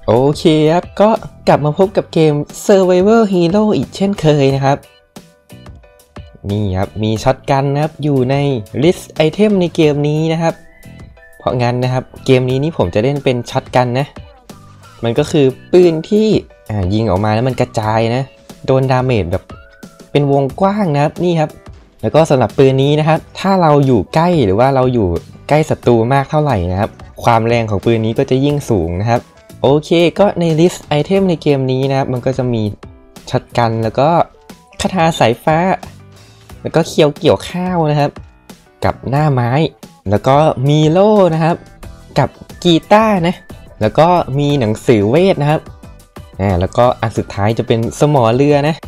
โอเคครับก็กลับมาพบกับเกม Survival Hero อีกเช่นเคยนะครับนี่ครับมีช็อตกันนะครับอยู่ใน list item ในเกมนี้นะครับเพราะงั้นนะครับเกมนี้นี่ผมจะเล่นเป็นช็อตกันนะมันก็คือปืนที่ยิงออกมาแล้วมันกระจายนะโดนดาเมจแบบเป็นวงกว้างนะครับนี่ครับแล้วก็สำหรับปืนนี้นะครับถ้าเราอยู่ใกล้หรือว่าเราอยู่ใกล้ศัตรูมากเท่าไหร่นะครับความแรงของปืนนี้ก็จะยิ่งสูงนะครับโอเคก็ในลิสต์ไอเทมในเกมนี้นะครับมันก็จะมีช็อตกันแล้วก็คาถาสายฟ้าแล้วก็เคียวเกี่ยวข้าวนะครับกับหน้าไม้แล้วก็มีโล่นะครับกับกีตาร์นะแล้วก็มีหนังสือเวทนะครับแล้วก็อันสุดท้ายจะเป็นสมอเรือนะ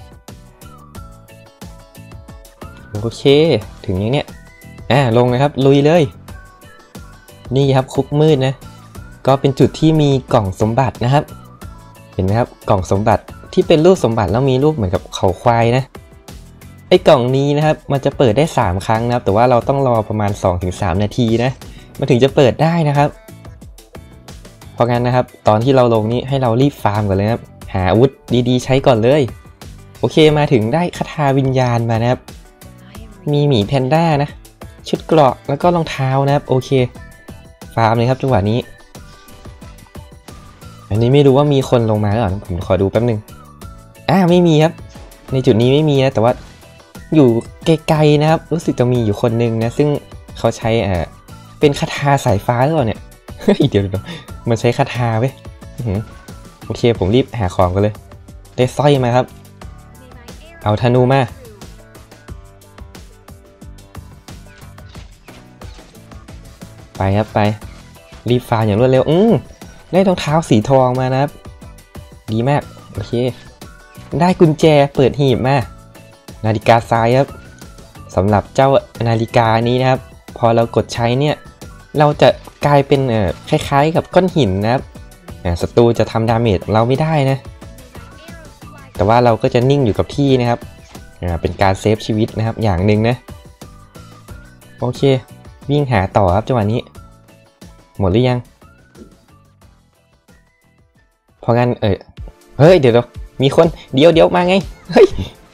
โอเคถึงอย่างเนี้ยลงนะครับลุยเลยนี่ครับคุกมืดนะก็เป็นจุดที่มีกล่องสมบัตินะครับเห็นไหมครับกล่องสมบัติที่เป็นรูปสมบัติแล้วมีรูปเหมือนกับเขาควายนะไอ้กล่องนี้นะครับมันจะเปิดได้3ครั้งนะครับแต่ว่าเราต้องรอประมาณ 2-3 นาทีนะมันถึงจะเปิดได้นะครับเพราะงั้นนะครับตอนที่เราลงนี้ให้เรารีบฟาร์มก่อนเลยครับหาอาวุธดีๆใช้ก่อนเลยโอเคมาถึงได้คาถาวิญญาณมานะครับมีหมีแพนด้านะชุดเกราะแล้วก็รองเท้านะครับโอเคฟาร์มเลยครับจังหวะนี้อันนี้ไม่รู้ว่ามีคนลงมาหรือเปล่าผมขอดูแป๊บนึงไม่มีครับในจุดนี้ไม่มีนะแต่ว่าอยู่ไกลๆนะครับรู้สึกจะมีอยู่คนนึงนะซึ่งเขาใช้เป็นคาถาสายฟ้าหรือเปล่าเนี่ย เดี๋ยวมันใช้คาถาเว้ยโอเคผมรีบหาของกันเลยได้สร้อยมาครับเอาธนูมาไปครับไปรีบฟาร์มอย่างรวดเร็วได้รองเท้าสีทองมานะครับดีมากโอเคได้กุญแจเปิดหีบมานาฬิกาทรายครับสำหรับเจ้านาฬิกานี้นะครับพอเรากดใช้เนี่ยเราจะกลายเป็นคล้ายๆกับก้อนหินนะครับศัตรูจะทำดาเมจเราไม่ได้นะแต่ว่าเราก็จะนิ่งอยู่กับที่นะครับเป็นการเซฟชีวิตนะครับอย่างหนึ่งนะโอเควิ่งหาต่อครับจังหวะนี้หมดหรือยังเพราะงั้นเฮ้ยเดี๋ยวมีคนเดี๋ยวมาไงเฮ้ย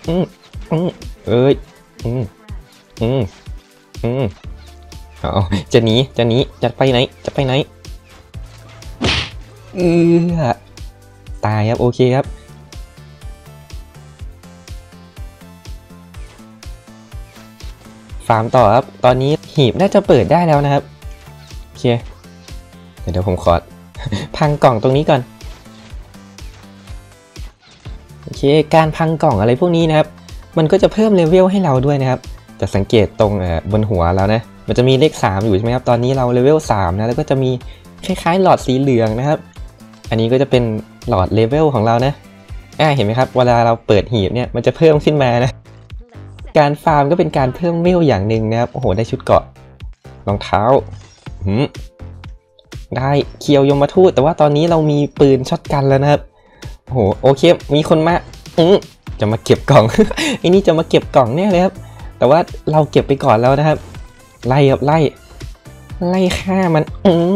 จะหนีจะไปไหนตายครับโอเคครับฟาร์มต่อครับตอนนี้หีบน่าจะเปิดได้แล้วนะครับโอเคเดี๋ยวผมขอพังกล่องตรงนี้ก่อนโอเคการพังกล่องอะไรพวกนี้นะครับมันก็จะเพิ่มเลเวลให้เราด้วยนะครับจะสังเกตตรงบนหัวแล้วนะมันจะมีเลข3อยู่ใช่ไหมครับตอนนี้เราเลเวล3นะแล้วก็จะมีคล้ายๆหลอดสีเหลืองนะครับอันนี้ก็จะเป็นหลอดเลเวลของเรานะเห็นไหมครับเวลาเราเปิดหีบเนี่ยมันจะเพิ่มขึ้นมานะการฟาร์มก็เป็นการเพิ่มเวลอย่างหนึ่งนะครับโอ้โหได้ชุดเกราะรองเท้าได้เคียวยมทูตแต่ว่าตอนนี้เรามีปืนช็อตกันแล้วนะครับโอ้โหโอเคมีคนมาจะมาเก็บกล่อง ไอ้นี่จะมาเก็บกล่องแน่เลยครับแต่ว่าเราเก็บไปก่อนแล้วนะครับไล่ครับไล่ฆ่ามัน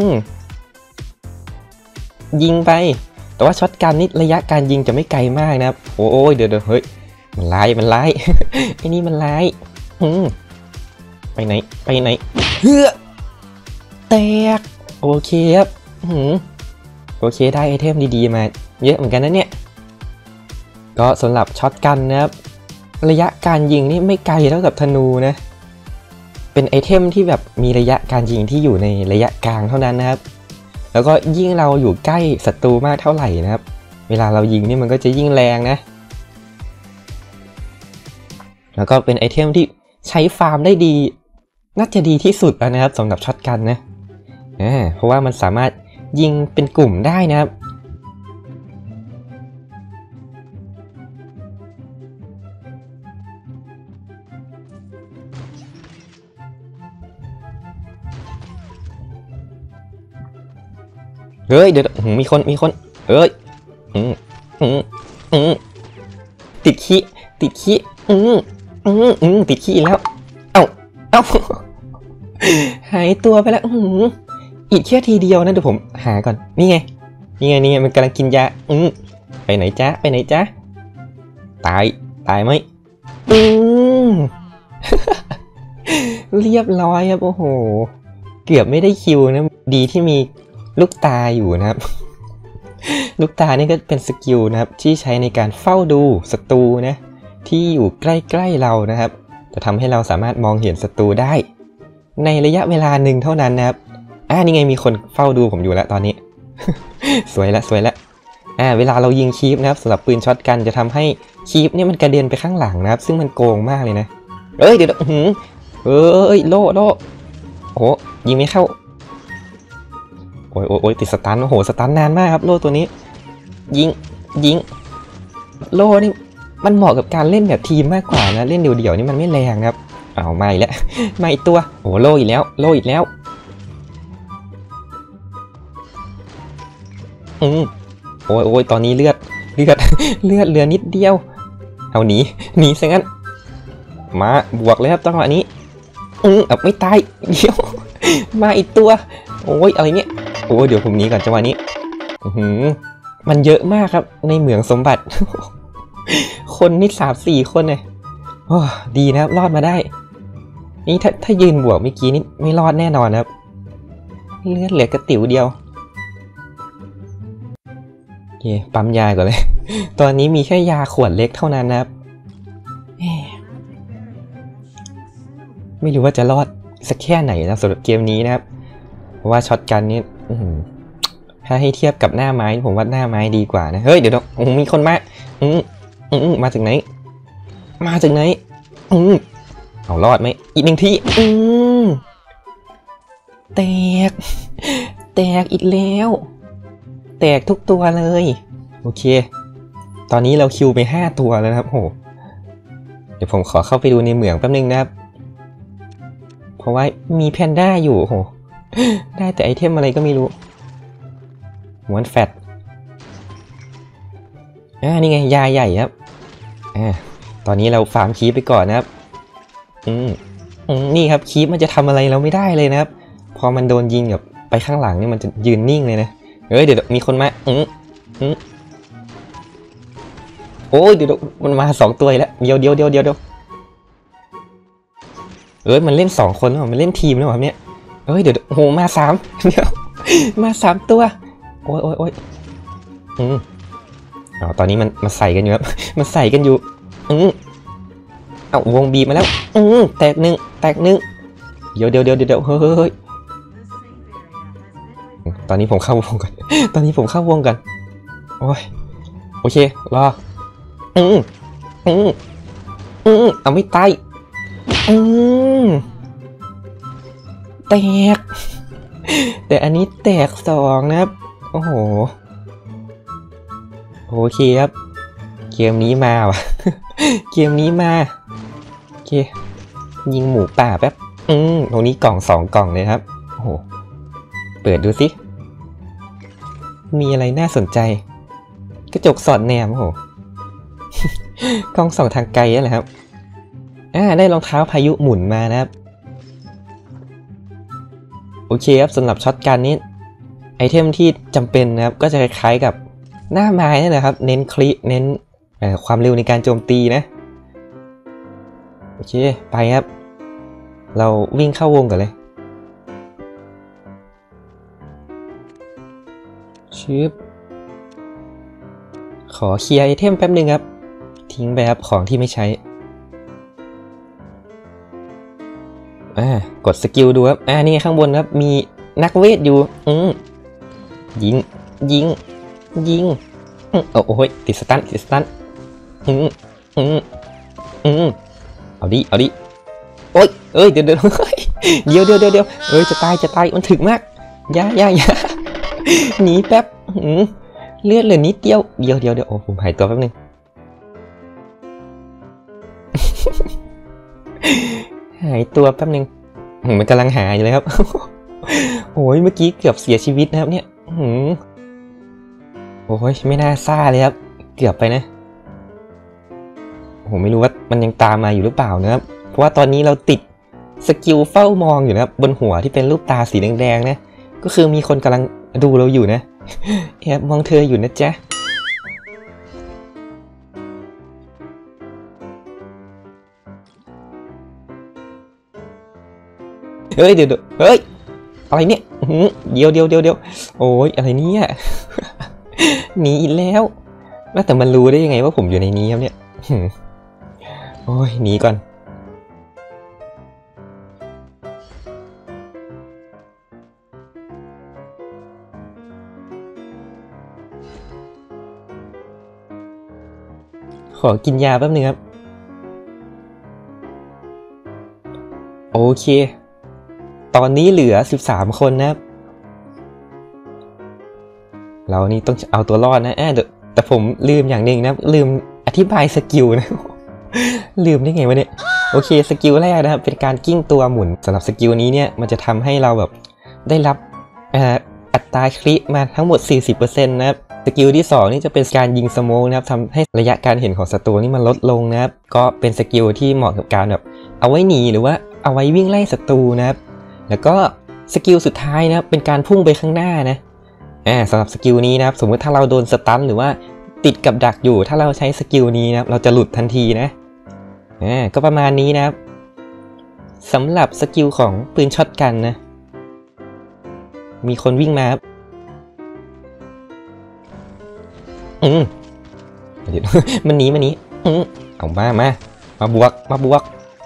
ยิงไปแต่ว่าช็อตกันนี่ระยะการยิงจะไม่ไกลมากนะครับโอ้ยเดี๋ยวเฮ้ยมันไล่ ไอ้นี่มันไล่ไปไหนเฮ้อแตกโอเคครับโอเคได้ไอเทมดีๆมาเยอะเหมือนกันนะเนี่ยก็สำหรับช็อตกันนะครับระยะการยิงนี่ไม่ไกลเท่ากับธนูนะเป็นไอเทมที่แบบมีระยะการยิงที่อยู่ในระยะกลางเท่านั้นนะครับแล้วก็ยิ่งเราอยู่ใกล้ศัตรูมากเท่าไหร่นะครับเวลาเรายิงนี่มันก็จะยิ่งแรงนะแล้วก็เป็นไอเทมที่ใช้ฟาร์มได้ดีน่าจะดีที่สุดแล้วนะครับสำหรับช็อตกันนะเพราะว่ามันสามารถยิงเป็นกลุ่มได้นะครับเฮ้ยเดี๋ยวมีคนเฮ้ยติดขี้ติดขี้แล้วเอ้าหายตัวไปแล้วอีกแค่ทีเดียวนะเดี๋ยวผมหาก่อนนี่ไงนี่ไงมันกำลังกินยาไปไหนจ๊ะไปไหนจ๊ะตายไหมเรียบร้อยครับโอ้โหเกือบไม่ได้คิวนะดีที่มีลูกตาอยู่นะครับลูกตานี่ก็เป็นสกิลนะครับที่ใช้ในการเฝ้าดูศัตรูนะที่อยู่ใกล้ๆเรานะครับจะทำให้เราสามารถมองเห็นศัตรูได้ในระยะเวลาหนึ่งเท่านั้นนะครับนี่ไงมีคนเฝ้าดูผมอยู่แล้วตอนนี้ สวยละเวลาเรายิงคีปนะครับสำหรับปืนช็อตกันจะทำให้คีปเนี่ยมันกระเด็นไปข้างหลังนะครับซึ่งมันโกงมากเลยนะเดี๋ยวโล่โอ้ยิงไม่เข้าโอ้ยติดสตันโอ้โหสตันนานมากครับโล่ตัวนี้ยิงโล่นี่มันเหมาะกับการเล่นแบบทีมมากกว่านะเล่นเดี่ยวๆนี่มันไม่แรงครับมาอีกแล้วมาอีกตัวโอ้โล่อีกแล้วโอ้ยตอนนี้เลือดเหลือนิดเดียวเอาหนีซะงั้นมาบวกเลยครับจังหวะนี้ไม่ตายเดี๋ยวมาอีกตัวโอ้ยอะไรเนี่ยโอ้ยเดี๋ยวผมหนีก่อนจังหวะนี้มันเยอะมากครับในเหมืองสมบัติ คนนี่3-4 คนเลยดีนะครับรอดมาได้นี่ถ้ายืนบวกเมื่อกี้นี่ไม่รอดแน่นอนครับเลือดเหลือกระติ๋วเดียวโอเคปั๊มยาก่อนเลย ตอนนี้มีแค่ยาขวดเล็กเท่านั้นนะครับไม่รู้ว่าจะรอดสักแค่ไหนนะสำหรับเกมนี้นะครับเพราะว่าช็อตกันนี่ถ้าให้เทียบกับหน้าไม้ผมว่าหน้าไม้ดีกว่านะเฮ้ยเดี๋ยวมีคนมามาถึงไหนเอารอดไหมอีกหนึ่งทีแตกอีกแล้วแตกทุกตัวเลยโอเคตอนนี้เราคิวไป5 ตัวแล้วนะครับโหเดี๋ยวผมขอเข้าไปดูในเหมืองแป๊บนึงนะครับเพราะว่ามีแพนด้าอยู่โหได้แต่ไอเทมอะไรก็ไม่รู้ม้วนแฟตนี่ไงยาใหญ่ครับตอนนี้เราฟาร์มคีปไปก่อนนะครับนี่ครับคีปมันจะทำอะไรเราไม่ได้เลยนะครับพอมันโดนยิงแบบไปข้างหลังนี่มันจะยืนนิ่งเลยนะเฮ้ยเดี๋ยวมีคนมาโอ้ยเดี๋ยวมันมา2 ตัวแล้วเดี๋ยวมันเล่น2 คนแล้วมันเล่นทีมแล้วเนี่ยเดี๋ยวโอ้โหมา3เดี๋ยวมา3 ตัวโอ้ยตอนนี้มันใส่กันอยู่ครับมันใส่กันอยู่วงบีมาแล้วแตกหนึ่งเดี๋ยวเฮ้ยตอนนี้ผมเข้าวงกันโอ้ยโอเครอเอาไม่ตายแตกแต่อันนี้แตก2นะครับโอ้โหโอเคครับเกมนี้มาว่ะโอเคยิงหมูป่าแป๊บตรงนี้กล่อง2 กล่องเลยครับโอ้โหเปิดดูสิมีอะไรน่าสนใจกระจกสอดแนมโอ้โหกล้องส่องทางไกลอะไรครับได้รองเท้าพายุหมุนมานะครับโอเคครับสำหรับช็อตกันนี้ไอเทมที่จำเป็นนะครับก็จะคล้ายๆกับหน้าไม้นี่แหละครับเน้นเน้นความเร็วในการโจมตีนะโอเคไปครับเราวิ่งเข้าวงกันเลยขอเคลียร์ไอเทมแป๊บนึงครับทิ้งไปครับของที่ไม่ใช้กดสกิลดูครับนี่ข้างบนครับมีนักเวทอยู่ยิงโอ้ยติดสตันเอาดิโอ้ยเดี๋ยวจะตายมันถึกมากอย่าหนีแป๊บเลือดเหลือนิดเดียวเดี๋ยวโอ้ผมหายตัวแป๊บนึง หายตัวแป๊บนึงมันกำลังหายอยู่เลยครับ โอ้ยเมื่อกี้เกือบเสียชีวิตนะครับเนี่ยโอ้ยไม่น่าซ่าเลยครับเกือบไปนะผมไม่รู้ว่ามันยังตามมาอยู่หรือเปล่านะครับเพราะว่าตอนนี้เราติดสกิลเฝ้ามองอยู่นะครับบนหัวที่เป็นรูปตาสีแดงๆนะก็คือมีคนกำลังดูเราอยู่นะแอบมองเธออยู่นะจ๊ะเฮ้ยเดี๋ยวเฮ้ยอะไรเนี่ยเดี๋ยวโอ้ยอะไรเนี่ยหนีอีกแล้วแต่มันรู้ได้ยังไงว่าผมอยู่ในนี้ครับเนี่ยโอ้ยหนีก่อนขอกินยาแป๊บนึงครับโอเคตอนนี้เหลือ13คนนะครับเรานี่ต้องเอาตัวรอดนะแต่ผมลืมอย่างหนึ่งนะลืมอธิบายสกิลนะ ลืมได้ไงวะเนี่ยโอเคสกิลแรกนะครับเป็นการกิ้งตัวหมุนสำหรับสกิลนี้เนี่ยมันจะทำให้เราแบบได้รับอัตราคริมาทั้งหมด 40% นะครับสกิลที่2นี่จะเป็นการยิงสโมกนะครับทำให้ระยะการเห็นของศัตรูนี่มันลดลงนะครับก็เป็นสกิลที่เหมาะกับการแบบเอาไว้หนีหรือว่าเอาไว้วิ่งไล่ศัตรูนะครับแล้วก็สกิลสุดท้ายนะครับเป็นการพุ่งไปข้างหน้านะสำหรับสกิลนี้นะครับสมมติถ้าเราโดนสตันหรือว่าติดกับดักอยู่ถ้าเราใช้สกิลนี้นะครับเราจะหลุดทันทีนะก็ประมาณนี้นะครับสำหรับสกิลของปืนช็อตกันนะมีคนวิ่งมาครับเดี๋ยวมันหนีเอามาบวก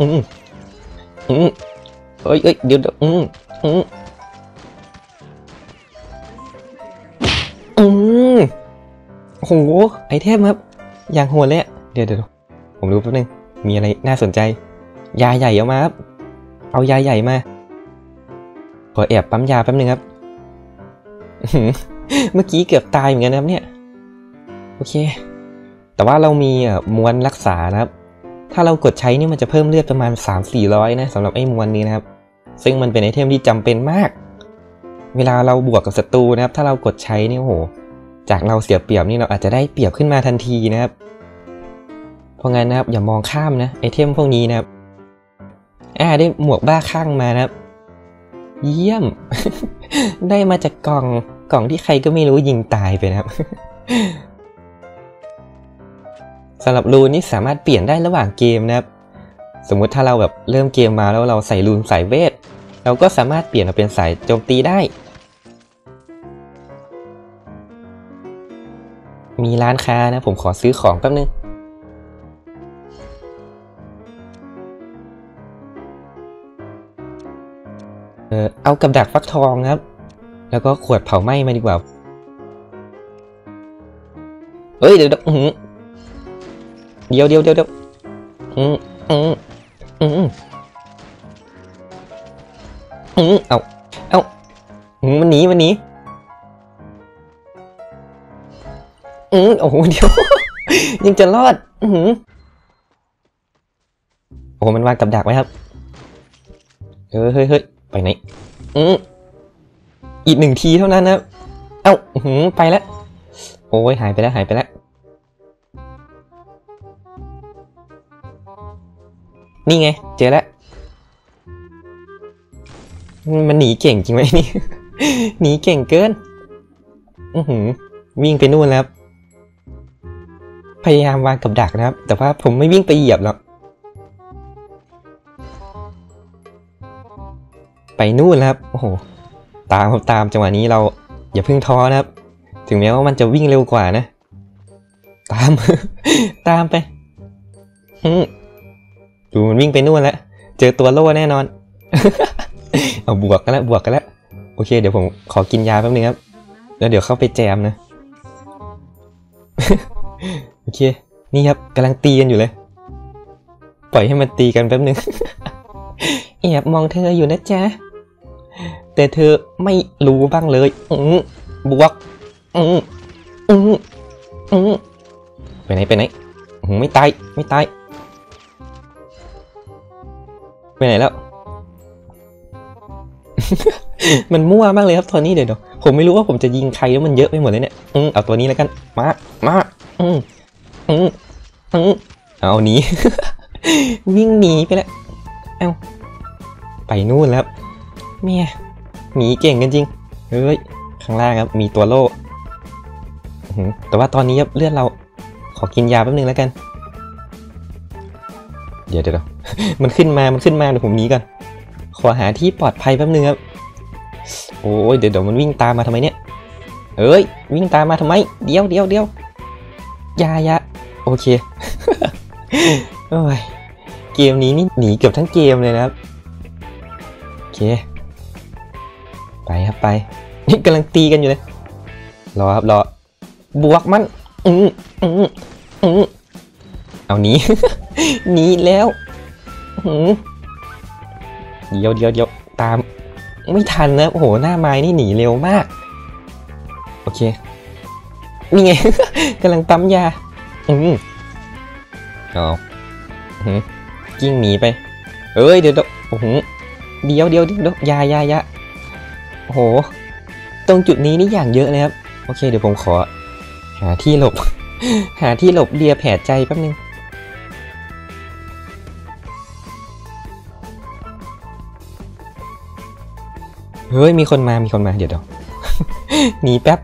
เอ้ยเดี๋ยวโอ้โหไอเทมครับอย่างโหดเลยเดี๋ยวผมรู้แป๊บนึงมีอะไรน่าสนใจยาใหญ่เอามาครับเอายาใหญ่มาขอแอบปั๊มยาแป๊บนึงครับเมื่อกี้เกือบตายเหมือนกันนะครับเนี่ยโอเคแต่ว่าเรามีม้วนรักษานะครับถ้าเรากดใช้นี่มันจะเพิ่มเลือดประมาณ 300-400 นะสำหรับไอ้ม้วนนี้นะครับซึ่งมันเป็นไอเทมที่จำเป็นมากเวลาเราบวกกับศัตรูนะครับถ้าเรากดใช้นี่โอ้โหจากเราเสียเปรียบนี่เราอาจจะได้เปรียบขึ้นมาทันทีนะครับเพราะงั้นนะครับอย่ามองข้ามนะไอเทมพวกนี้นะครับได้หมวกบ้าคลั่งมานะครับเยี่ยม ได้มาจากกล่องที่ใครก็ไม่รู้ยิงตายไปนะครับ สำหรับรูนนี่สามารถเปลี่ยนได้ระหว่างเกมนะครับสมมุติถ้าเราแบบเริ่มเกมมาแล้วเราใส่รูนสายเวทเราก็สามารถเปลี่ยนมาเป็นสายโจมตีได้มีร้านค้านะผมขอซื้อของแป๊บนึงเอากับดักฟักทองครับแล้วก็ขวดเผาไหม้มาดีกว่าเฮ้ยเดี๋ยวเอามันหนีโอ้โหเดี๋ยวยังจะรอดโอ้โหมันวางกับดักไว้ครับเฮ้ยไปไหนอีก1 ทีเท่านั้นนะไปแล้วโอ้ยหายไปแล้วนี่ไงเจอแล้วมันหนีเก่งจริงไหมนี่ หนีเก่งเกินวิ่งไปนู่นแล้วพยายามวางกับดักนะครับแต่ว่าผมไม่วิ่งไปเหยียบหรอกไปนู่นแล้วครับโอ้โหตามจังหวะนี้เราอย่าเพิ่งท้อนะครับถึงแม้ว่ามันจะวิ่งเร็วกว่านะตามไปดูมันวิ่งไปนู่นแล้วเจอตัวโล่แน่นอน เอาบวกกันแล้วโอเคเดี๋ยวผมขอกินยาแป๊บนึงครับแล้วเดี๋ยวเข้าไปแจมนะ โอเคนี่ครับกำลังตีกันอยู่เลยปล่อยให้มันตีกันแป๊บนึง แอบมองเธออยู่นะจ๊ะแต่เธอไม่รู้บ้างเลยบวกไปไหนไม่ตายไปไหนแล้ว มันมั่วมากเลยครับตอนนี้เดี๋ยวผมไม่รู้ว่าผมจะยิงใครแล้วมันเยอะไปหมดเลยเนี่ยเอาตัวนี้แล้วกันมาเอาหนี วิ่งหนีไปแล้วไปนู่นแล้วเมียหนีเก่งกันจริงเฮ้ยข้างล่างครับมีตัวโล่แต่ว่าตอนนี้เลือดเราขอกินยาแป๊บนึงแล้วกันเดี๋ยวมันขึ้นมาเดี๋ยวผมหนีก่อนขอหาที่ปลอดภัยแป๊บนึงครับโอ้ยเดี๋ยวมันวิ่งตามมาทำไมเนี่ยเอ้ยวิ่งตามมาทำไมเดี๋ยวยาโอเค โอ้ยเกมนี้นี่หนีเกือบทั้งเกมเลยนะครับโอเคไปครับไปนี่กำลังตีกันอยู่เลยรอครับรอบวกมันเอาหนี หนีแล้วเดี๋ยวตามไม่ทันนะโอ้โหหน้าไม้นี่หนีเร็วมากโอเคนี่ไง กำลังปั๊มยาเอากิ้งหนีไปเอ้ยเดี๋ยวโอ้โหเดี๋ยวยาโอ้โหตรงจุดนี้นี่อย่างเยอะเลยครับโอเคเดี๋ยวผมขอหาที่หลบ หาที่หลบเลียแผลใจแป๊บนึงเฮ้ยมีคนมาเดี๋ยว หนีแป๊บ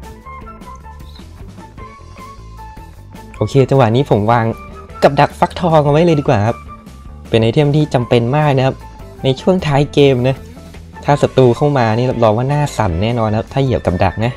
โอเคจังหวะนี้ผมวางกับดักฟักทองเอาไว้เลยดีกว่าครับเป็นไอเทมที่จำเป็นมากนะครับในช่วงท้ายเกมนะถ้าศัตรูเข้ามานี่รับรองว่าหน้าสั่นแน่นอนครับถ้าเหยียบกับดักนะ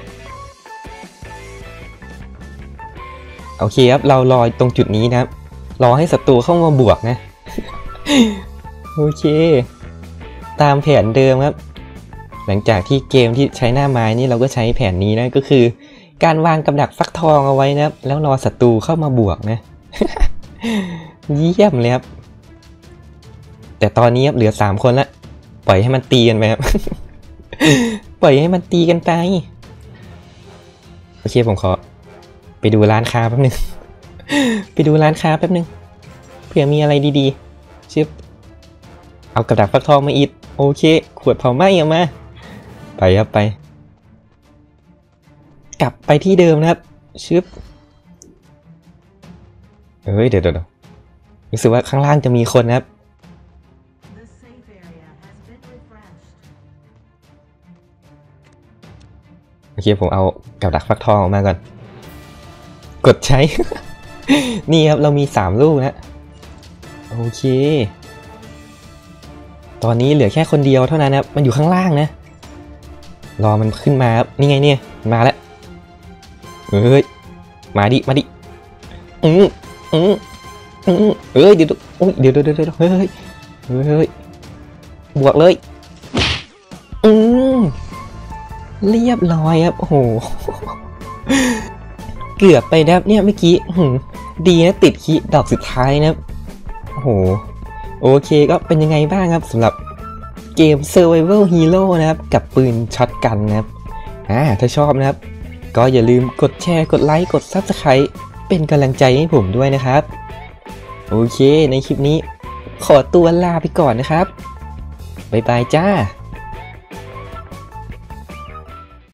โอเคครับเรารอตรงจุดนี้นะครับรอให้ศัตรูเข้ามาบวกนะ โอเคตามแผนเดิมครับหลังจากที่เกมที่ใช้หน้าไม้นี่เราก็ใช้แผนนี้นะก็คือการวางกับดักฟักทองเอาไว้นะครับแล้วรอศัตรูเข้ามาบวกนะ เยี่ยมเลยครับแต่ตอนนี้เหลือ3คนละปล่อยให้มันตีกันไปครับ ปล่อยให้มันตีกันไปโอเคผมขอไปดูร้านค้าแป๊บนึง ไปดูร้านค้าแป๊บนึงเผื่อมีอะไรดีๆชิบเอากับดักฟักทองมาอีกโอเคขวดเผาไหม้ออกมาไปครับไปกลับไปที่เดิมนะครับชึบเฮ้ยเดี๋ยวรู้สึกว่าข้างล่างจะมีคนนะครับโอเคผมเอากับดักฟักทองออกมาก่อนกดใช้ นี่ครับเรามี3ลูกนะโอเคตอนนี้เหลือแค่คนเดียวเท่านั้นนะครับมันอยู่ข้างล่างนะรอมันขึ้นมาครับนี่ไงเนี่ยมาแล้วเฮ้ยมาดิเฮ้ยเดี๋ยวเฮ้ยบวกเลยเรียบร้อยครับโอ้โหเกือบไปนะครับเนี่ยเมื่อกี้ดีนะติดคีดอกสุดท้ายนะครับโอ้โหโอเคก็เป็นยังไงบ้างครับสำหรับเกม Survival Hero นะครับกับปืนช็อตกันนะครับถ้าชอบนะครับก็อย่าลืมกดแชร์กดไลค์กด Subscribe เป็นกำลังใจให้ผมด้วยนะครับโอเคในคลิปนี้ขอตัวลาไปก่อนนะครับบ๊ายบายจ้า